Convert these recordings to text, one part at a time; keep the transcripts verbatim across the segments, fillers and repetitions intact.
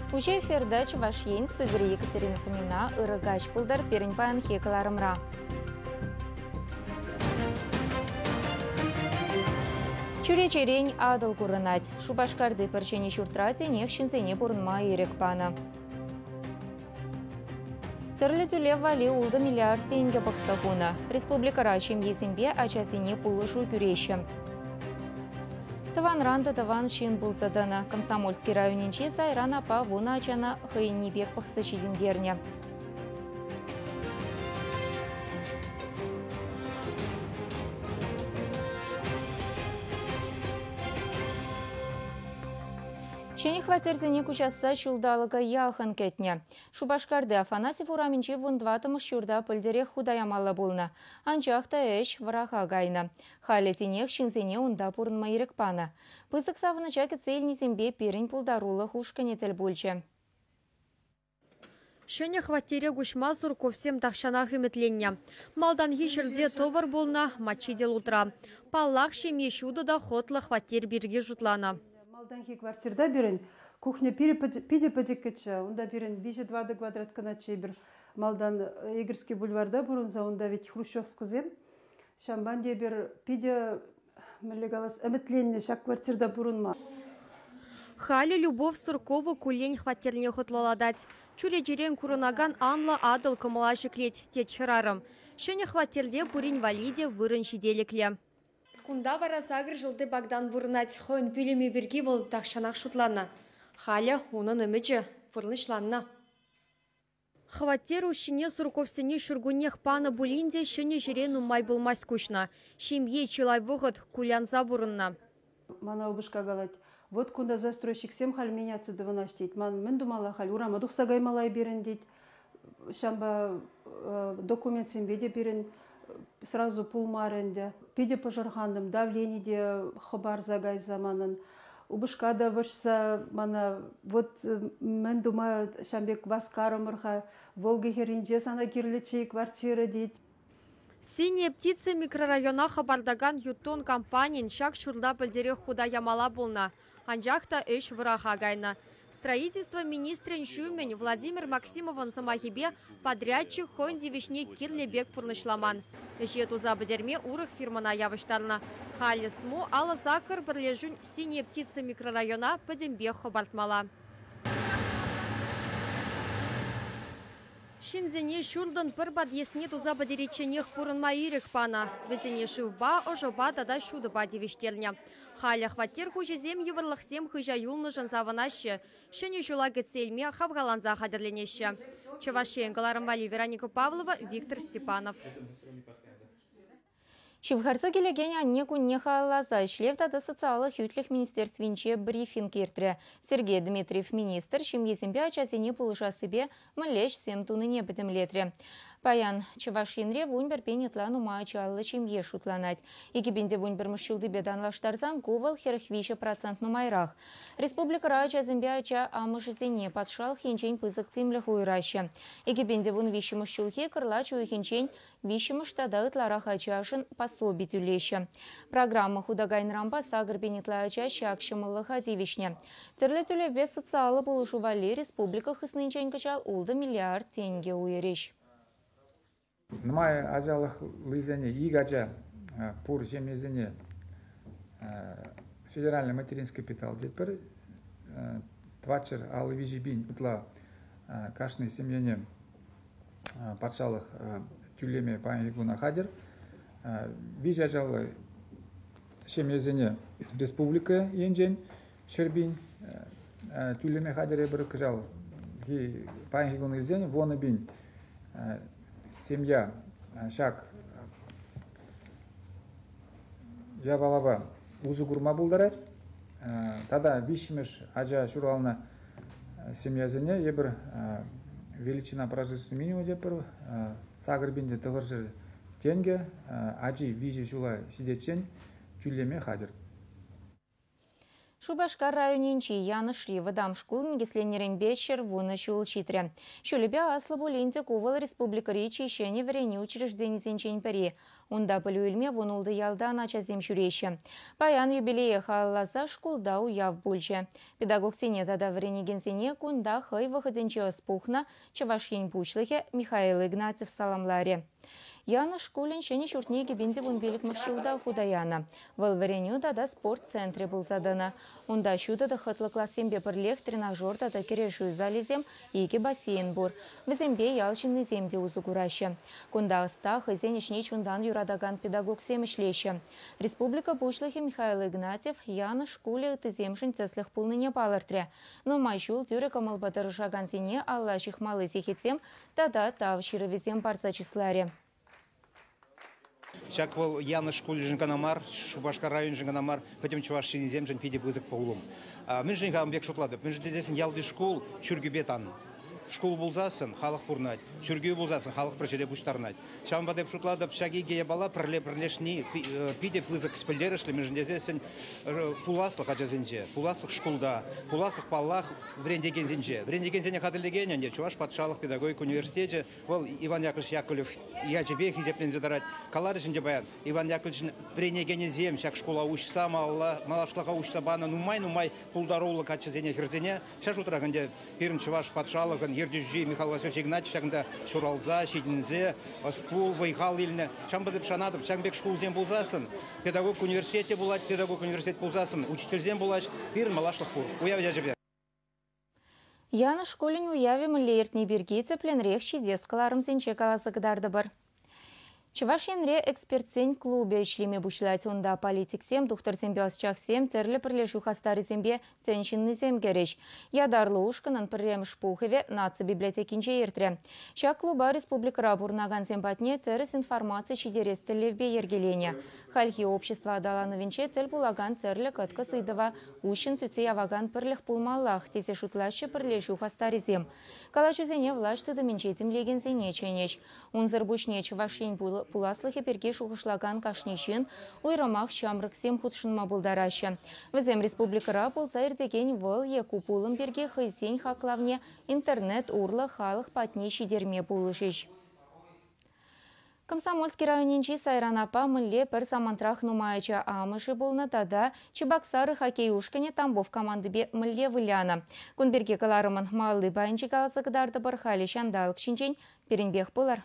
Уже эфирда Чувашьен, студия Екатерина Фомина, Ирыгач Пулдар, Переньпан Хекаларымра. Чуречерень адыл курынать. Шубашкарды перчени шуртрати нех шинзене бурнма ирекпана. Терлі тюле вали улды миллиард тенге бақсагуна. Республика Рачим есембе ачасене пулышу күреші. Таван ранды таван шин булсадана. Комсомольский районенче сайран апа вона ачана хайнебек бақсы шидендерне. Шені хватерзене кучаса шулдалыға яхын кетне. Шубашкарды Афанасьев ураменче вундватымы шурда пылдерех худаямалы болны. Анчақта әш вараға гайны. Халетенех шинзене унда пурнма ирекпаны. Пызык савыны чакет сейлнезембе перін пулдарулы хушканетел бульче. Шені хватере гушма сурков всем тахшанах иметленне. Малдан ешерде товар болна, мачидел утра. Паллах шеме шуды да хотлы хватер бірге жұтлана. Малданхи квартирда берін, кухня пиде падекетші, онда берін бейші двады квадрат кыначы бір малдан Егерский бульварда бұрынза, онда ведь Хрущевскізем. Шамбанде бір пиде мүлігалас әмітленне шак квартирда бұрынма. Хали Любовь Суркову кулень хватерне хотлаладать. Чуле жерен курынаган анла адыл кымылашы клеть тет хырарым. Шене хватерде бурин валиде вырын шиделекле. Кунда вара сагыр жылды Богдан вырнать хойн пилеме берги вол тахшанах шутлана. Халя унын өмече вырнышланна. Хватер ушине сурковсене шургунех пана булинде шене жерену май булмас кушна. Шемье чилай выход кулянза бурынна. Мана убышка галать. Вот кунда застройщик сем халь меняться дыванастить. Ман мен думала халь урама духсагай малай берен дейт. Шамба документ сембеде берен. Сразу пулмаренде. Пиде пожархандым, давлениеде хабар загай заманын. Убышкада вышса, мана, вот мен думаю, шамбек васкарымырха, Волга херинже сана кирличей квартира дейт. Синяя птица микрорайона хабардаган ютон компаниян шак шурда пылдерех худа ямала болна. Анжақта эш враха гайна. Строительство министрен Шумен Владимир Максимован самахибе подрядчик хойнди вишне кирлебек пурнышламан. Эшету забадерме урых фирмана явыштарна. Хали сму ала сакыр бірлежун синяя птица микрорайона падембе хабартмала. Шинзене шурдан пыр бадесне туза бадереченех пурынма ирек пана. Везене шивба, ожоба тада шудыба девиштерня. Халя хватер хужезем еврлахсем хыжа юлны жансаванаще. Шене жула гецельме хавгаланза хадерленеще. Чувашен Галарымвали Вероника Павлова, Виктор Степанов. Шивхарса келеген анне күнне халаза шлевта да социалы хютлих министерствинче брифинг ертре. Сергей Дмитриев министр шимгезембе ачасене пулыша себе мылеш сем туныне бітімлетре. Паян Чувашинре вунбер пенетлан ума ачалы шимге шутланать. Икебенде вунбер мышчылды беданлаштарзан ковал херхвише процент нумайрах. Республика ачасембе ача амышызене подшал хинчень пызык цимлях уйраще. Икебенде вун виші мышчылхе кырлач уйхинчень виші мыштада ытларах ачашын пособий тюлеща. Программа худагайн рампа сагыр бенетла ача шакшымылы хадивишне. Терлі тюлеве социалы булышували республика хыснынчень качал улды миллиард тенге уйреш. Нумай ажалых лызене игача пур жемезене федеральный материнский капитал детпер твачер алы вижибин утла кашны семьяне патшалых тюлеме паягуна хадер вижажалы шемезене республика енжен шербин тюлеме хадере бір кыжал паягуна изене воны бин семья шак я балаба узу гурма булдарат тада вишимеш ажа шурална семья зене ебір величина прожиточный минимум депір сагырбинде тығыржы тенге ажи вижи шула сидетчен тюлеме хадер. Шубашкар районенчи Янышри вадам шкул мегесленерен бешер вуны шул читре. Шулебя аслы буленте ковал республика речи ищене врени учреждений зенчень пари. Унда пылюльме вонулды ялда начазем шүреші. Паян юбилее халласа школда уяв бульче. Педагог сене тада вренеген сене кунда хай выходенче спухна чавашин пучлыхе Михаил Игнатьев саламларе. Яна школен шене шуртнеге бенде вон велик маршилда худаяна. Вал вареню тада спорт-центре был задана. Унда шуда да хытлы классембе бірлех тренажер тада керешу залезем еке бассейн бур. Візембе ялшинны земде узу кураща. Кунда ыста хызен ишне чундан юрадаган педагог семишлеща. Республика бушлыхе Михаил Игнатьев яна школе тыземшин цеслых пулныне палыртре. Но майшул тюре камал батырышаган сене аллаших малы сехетсем тада тав шировезем парца числаре. Шак вол яны школе жинганамар, Шубашкар район жинганамар, потом чуваш шинезем жин пиде бызык по улум. Мен жингам бек шутладып, мен жидезесін ялды школ чүргібетан. Школ булзасын, халық пурнать, чүргі булзасын, халық прочеде буштарнать. Шам бадеп шутладып, шаги гея бала, пірле пірлешні пиде бызык спілдерішлі, мен жидезесін пуласлық ажазынже, пуласлық школда, пуласлық паллах врендеген зенже. Врендеген зене қадылеген, не чуваш патшалық педагогик университете, вол Иван Яковлевич Яковлев, я тебе хизеплен задарать, калары жінде баян, Иван Яковлевич врендеген зем, шак школа учса, малашлаға учса бана, нумай, нумай, пулдарулық ачазене хирзене, шаш утрағынде пирін чуваш патшалығын, Ердюжи Михаил Васильевич Игнатьевич шагында Шуралза, Шидинзе, Спул, Вайхал иліне. Шамбадып шанадып, шаңбек школзен болзасын. Педагог университете булать, педагог университет болзасын. Учительзен булать, пир малашлық пур. Уявы жажыбе. Яна школен уяве млеертні бергейцы пленрех шидескаларым сенче каласы кыдарды бар. Чувашенре экспертсен клубе ишлеме бушлать онда политиксем, духтарсем бясчахсем, церлі пірлешу хастарызембе ценшиннызем кереш. Ядарлы ушканын піррем шпухеве нация библиотекинче ертре. Шак клуба республика рабурнаган семпатне церес информация шидерестелевбе ергелене. Хальхи общества адалановинче цель булаган церлі катка сыдова ущен сүце яваган пірлех пулмаллах тесе шутлаще пірлешу хастарызем. Калачузене влашты дыминчетим легензене ченеч. Унзыр бушне чувашен булы пуласлыхе перге шухышлаган кашнешин, уйрамах шамрыксем худшынма булдараща. Візем республикара болса ердеген выл еку пулым перге хайсен хаклавне интернет урлы халық патне шидерме булышыш. Комсомольский районинчи сайранапа мылле бір самантрах нумаяча амышы болны тада Чебоксары хоккей ушкане Тамбов командыбе мылле выляна. Кунберге каларымын малды байынчы каласы кыдарды бір халі шандалық шинчен перенбех болар.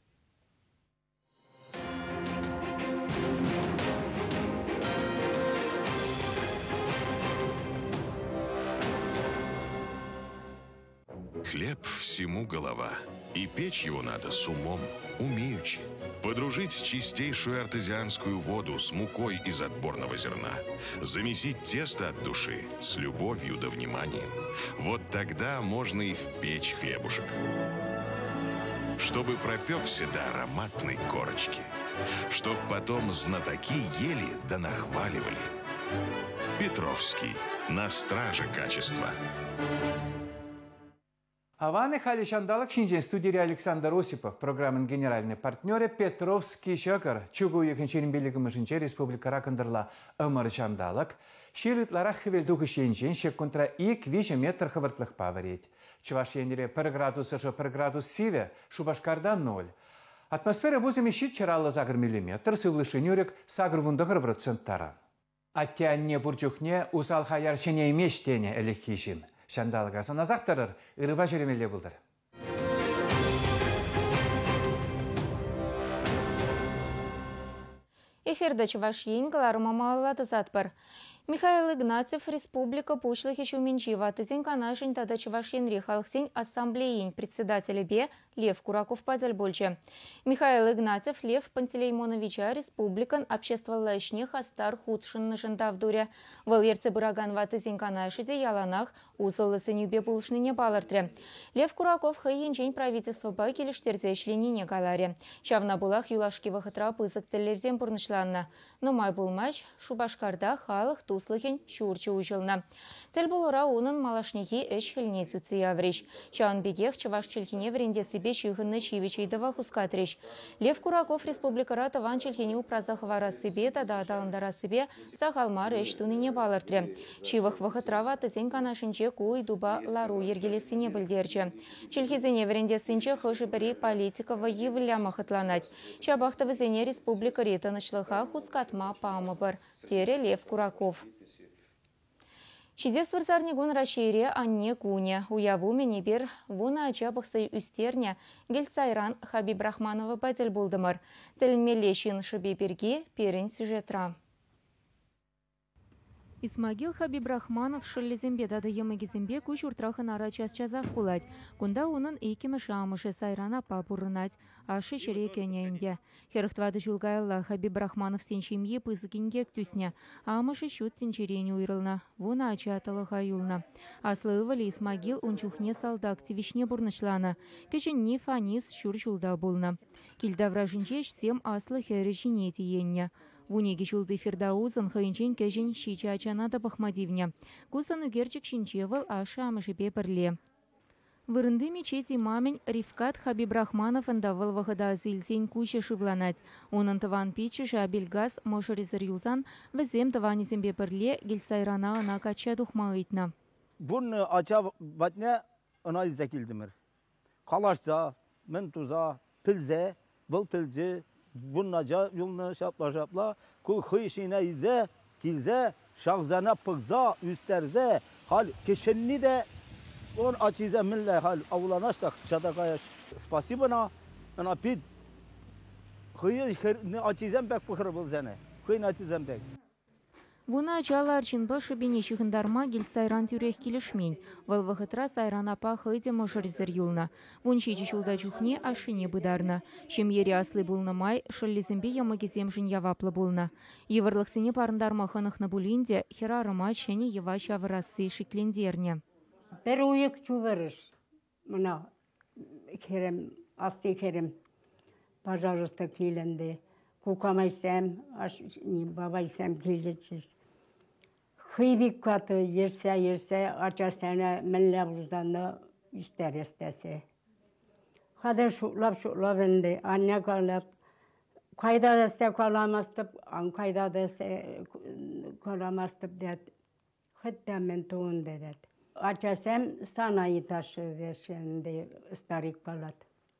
Хлеб всему голова, и печь его надо с умом, умеючи. Подружить чистейшую артезианскую воду с мукой из отборного зерна. Замесить тесто от души с любовью да вниманием. Вот тогда можно и в печь хлебушек. Чтобы пропекся до ароматной корочки. Чтоб потом знатоки ели да нахваливали. Петровский. На страже качества. Аваны хали шандалык шинжен студии Александр Осипов, программын генеральный партнеры Петровский шагар, чугу екіншерін белігі мүшінче республика ракындырла ымыр шандалык, шилытларах хвелдуғы шинжен шек контра ик виже метр хывыртлық паварет. Чуваш ендере бір градус ашы бір градус сиве, Шубашкарда ноль. Атмосфера бузыми щит чаралы загр миллиметр, сывлышынюрек сагр вундығыр проценттаран. Аттянне бурчухне усал хаяр шене емештене әлікхишін. Шандалыгасы назақтырыр, ырыба жүремеле бұлдыр. Эфирда Чуваш енгілар мамалады затпыр. Михаил Игнатьев республика пушлыхи шуменчи ватызен канашын тада Чувашенри халықсен ассамблеин председателі бе Лев Кураков падаль больше. Михаил Игнатьев Лев Пантелеймоновича республикан обществоллашне хастар худшынны жындавдуре. Вал ерце бұраган ватызен канашыде яланах узылы сынюбе булышныне балыртре. Лев Кураков хайенчен правительство ба келіштерзе ішленіне галаре. Шавна булах юлашки вахытра пызык тілерзен бұрнышланна. Но май булмач Шубашкарда халық туслыхен шурчы ужылна. Тел болура onun малашнихи эш хілне сүтсі явреш. Чаан бегех чываш челхине вренде себе шихынны чивичейдова хускатреш. Лев Кураков республикара таван челхине упразах вара себе тада аталындара себе сахалмар эш туныне балыртре. Чивах вахытрава тызен канашынче куй дуба лару ергелесіне білдерчі. Челхизене вренде сынче хыжы бірі политикова евля махытланать. Шабахты візене республика ретанышлыха хускатма памы бір. Тере Лев Кураков. Шиде свырзарнигун рашире анне куне. Уяву менебер вуна ачабықсы үстерне Гельцайран Хабибрахманова бәділ болдымыр. Тәлмелешін шыбеберге перін сюжетра. Исмагил Хабибрахманов шыллезембе дады емегезембе күш уртрахын ара час-чазақ бұлад. Кунда оның икемі шамышы сайрана папурынат, ашы шерекенеінде. Херықтвады жүлгайлы Хабибрахманов сеншемге пызыкенгек түсіне, амышы шут сенчерені уйрылна, вона ачатылыға юлна. Аслы ывали Исмагил унчухне салда активишне бұрнышлана, кешін не фанис шур жулда болна. Килдавражынчеш сем аслы хережіне тиенне. Вунеги шулды Фирдаузын хыйынчен кәжін шича ачанада бахмадивня. Кусан угерчик шинчевал аша амышипе пірле. Вырынды мечеть имамень Ривкат Хабибрахманов андавал вағыда зилсен куча шывланать. Онын тыван пичі жабелгаз мошыризыр юлзан візем тыванезембе пірле Гельсайрана ана кача духмағытна. Бұны ача батне ана изекілдімір. Қалашта, мен туза, пілзе, бұл пілзе, bunnaca yolunu şapla şapla ku hıyşine ize kilze şahzana pıgza üsterze hal kişenni de on açize mille hal avlanaş da çadakayaş spasiba na na pid hıyı ne açizem pek pıkır bulzene hıyın açizem pek. Вуна ачала арчинба шыбене шығындарма Гельсайран тюрех келешмен. Валвахытра сайран апа хыйде мошаризер юлна. Вун шичи шулда чухне ашыне быдарна. Шемьери аслы булна май, шыллезембе ямагезем жын яваплы булна. Еварлықсыне парындарма хынықны булинде, херарыма шәне ева шавырасы шиклендерне. Бір уйық чувырыш. Мына керем, асты керем. Пожалуйста, келенде. Кукамайсам, бабайсам келдетсіз. Хыйбик каты ерсе, ерсе, ачасына мінлі бұлданды үстер естесе. Қадыр шутлап, шутлап енді, анне қалап, қайда десте қаламастып, ан қайда десте қаламастып дед. Хытта мен туын дед. Ачасам санайы ташы дешенде старик қалады.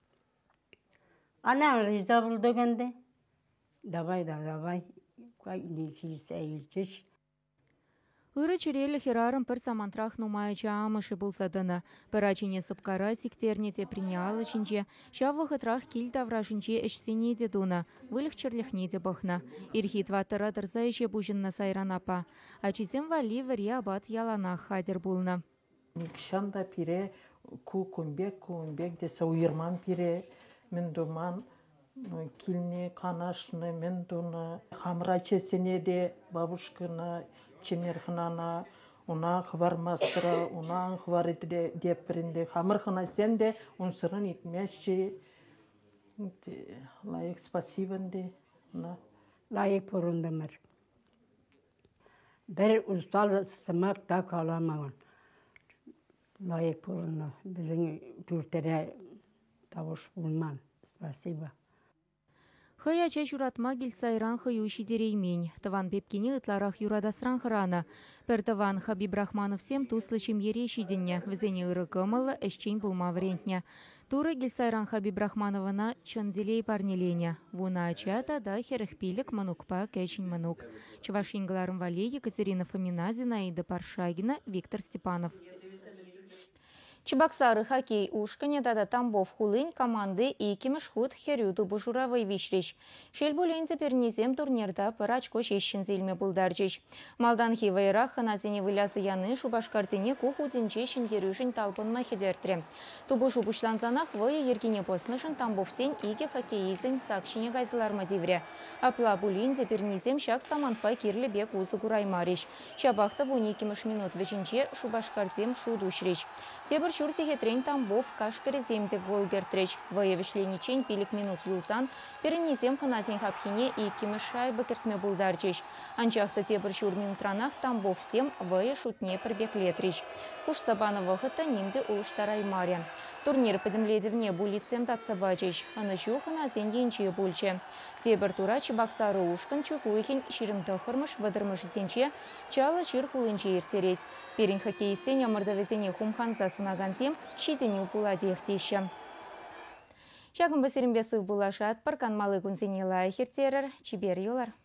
Анан риза бұлды кенде. Давай, да, давай, не килсе илчиш. Үрі чирелі херарым пір самантрах нумайча амышы бұлсадыны. Пір ачыне сыпкара сиктернете приниалы чинче, шавы хытрах кил даврашынче эшсене де дуна, вылық чырлихне де бұхна. Ирхит ватыра дырза еше бұжынна сайран апа. Ачизем вали вари абат яланах хадер бұлна. Никшанда пире, ку кумбек, кумбек десе уйырман пире, мен думан, килне канашны мен дуна хамра чесене де бабушкына чемерхнана уна хвармастыра уна хваритре депринде хамырхна сенде унсырын итмешчи лайык спасибонде на лайык порундамыр. Бір устал сымак та каламаган. Лайык порунда bizin pürtere тавыш булман. Спасибо. Хая чай юратма Гельсайран хаю шидереймень. Таван пепкине ытларах юрадасран храна. Пер таван Хабибрахманов сем туслычем ере шиденне. Везене ыры кымылы эшчень булма врентне. Туры Гельсайран Хабибрахманована чанзелей парнелене. Вуна ачата да херехпилик манукпа кэчень манук. Чавашингаларым вале Екатерина Фомина, Зинаида Паршагина, Виктор Степанов. Чебоксары хоккей ушкане дада Тамбов хулынь команды и кемешхут херюду бужуравай вишрич. Шельбулензе пернезем турнирда пыр очко шешшін зелме булдарчиш. Малданхи вайрах ханазине вылязы яны шубашкартыне кухудин чешін дерюшін талпын махидертре. Тубу шубушланзанах вая ергене поснышын Тамбов сен иге хоккеизен сакшине гайзыларма дивре. Апла булензе пернезем шак саманпай кирлі бек узы гураймариш. Шабахта вуни кемеш минут вечінче шубашкартзем шудушрич. Тебір шурси хетрен Тамбов кашкаре земде гол гертреш. Воевишленичен пилик минут юлсан, перенесем ханасен хапхине и кимешайбы кертме булдарчеш. Анчахта тебір шур минутранах Тамбов сем вое шутне пробег летреш. Куш сабанова хыта немде улыштарай маря. Турнир подемледевне булицем татсабачеш. Анышу ханасен енче бульче. Тебір тура чебаксары ушкан чукуихин ширимты хырмыш выдырмыш сенче, чала шир хулынче иртереть. Перин хоккейсен ямырдавезене хумханса сынагансем шитеню пуладех-теща. Шагын басерімбесів булашат, паркан малы күнсене лайхертерер, чибер юлар.